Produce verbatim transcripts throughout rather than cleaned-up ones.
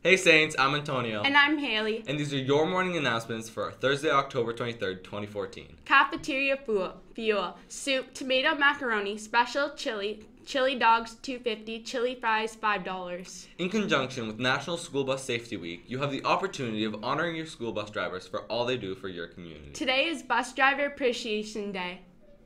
Hey Saints, I'm Antonio. And I'm Haley. And these are your morning announcements for Thursday, October twenty-third, twenty fourteen. Cafeteria fuel, fuel, soup, tomato macaroni, special chili, chili dogs two fifty, chili fries five dollars. In conjunction with National School Bus Safety Week, you have the opportunity of honoring your school bus drivers for all they do for your community. Today is Bus Driver Appreciation Day.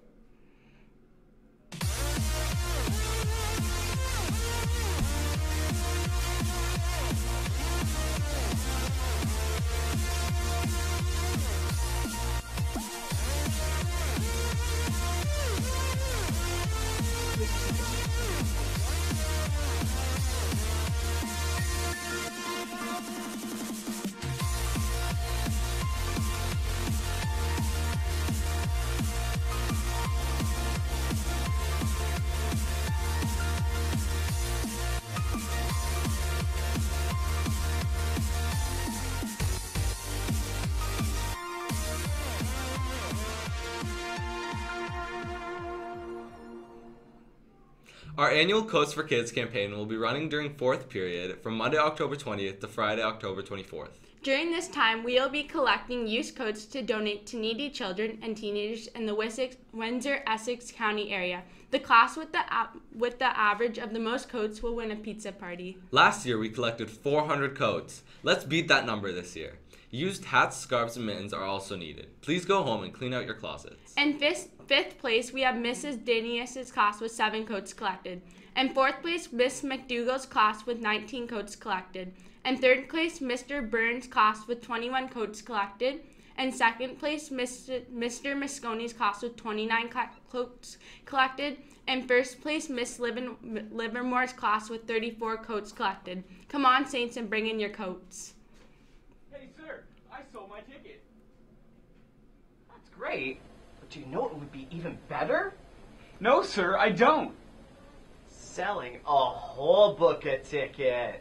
Our annual Coats for Kids campaign will be running during fourth period from Monday, October twentieth to Friday, October twenty-fourth. During this time, we will be collecting used coats to donate to needy children and teenagers in the Wessex, Windsor-Essex County area. The class with the with the average of the most coats will win a pizza party. Last year, we collected four hundred coats. Let's beat that number this year. Used hats, scarves, and mittens are also needed. Please go home and clean out your closets. In fifth, fifth place, we have Missus Danius' class with seven coats collected. In fourth place, Miss McDougall's class with nineteen coats collected. In third place, Mister Burns' class with twenty-one coats collected. In second place, Mister Mister Mosconi's class with twenty-nine coats collected. In first place, Miss Livermore's class with thirty-four coats collected. Come on, Saints, and bring in your coats. Hey, sir, I sold my ticket. That's great, but do you know what would be even better? No, sir, I don't. Selling a whole book of tickets.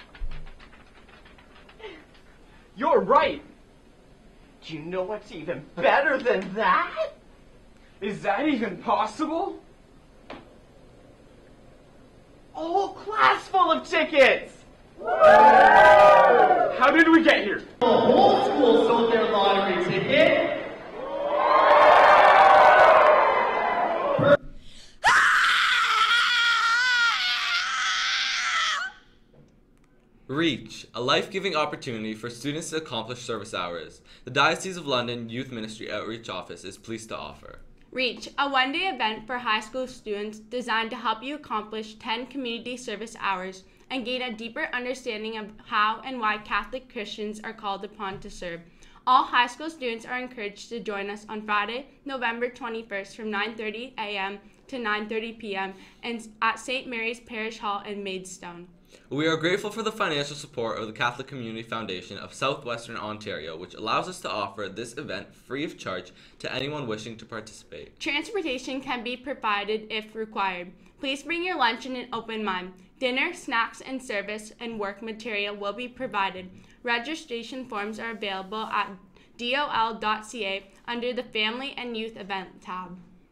You're right. Do you know what's even better than that? Is that even possible? A whole class full of tickets! How did we get here? The whole school sold their lottery ticket. Reach, a life-giving opportunity for students to accomplish service hours. The Diocese of London Youth Ministry Outreach Office is pleased to offer. Reach, a one-day event for high school students designed to help you accomplish ten community service hours and gain a deeper understanding of how and why Catholic Christians are called upon to serve. All high school students are encouraged to join us on Friday, November twenty-first from nine thirty a m to nine thirty p m and at Saint Mary's Parish Hall in Maidstone. We are grateful for the financial support of the Catholic Community Foundation of Southwestern Ontario, which allows us to offer this event free of charge to anyone wishing to participate. Transportation can be provided if required. Please bring your lunch and an open mind. Dinner, snacks, and service and work material will be provided. Registration forms are available at d o l dot c a under the Family and Youth Event tab.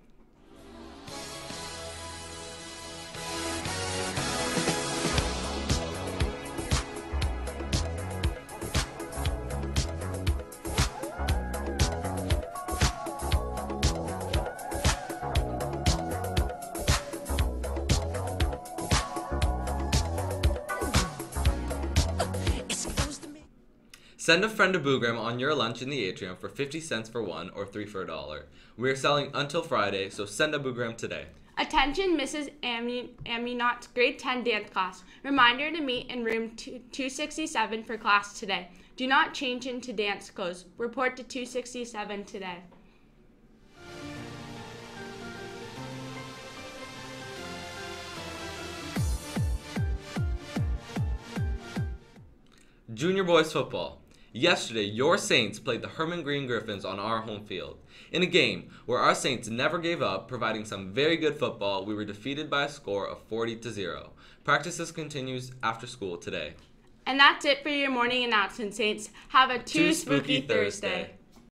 Send a friend a Boogram on your lunch in the atrium for fifty cents for one or three for a dollar. We are selling until Friday, so send a Boogram today. Attention Missus Aminot's grade ten dance class. Reminder to meet in room two sixty-seven for class today. Do not change into dance clothes. Report to two sixty-seven today. Junior boys football. Yesterday, your Saints played the Herman Green Griffins on our home field. In a game where our Saints never gave up, providing some very good football, we were defeated by a score of forty to zero. Practices continues after school today. And that's it for your morning announcement, Saints. Have a too, Too spooky, spooky Thursday. Thursday.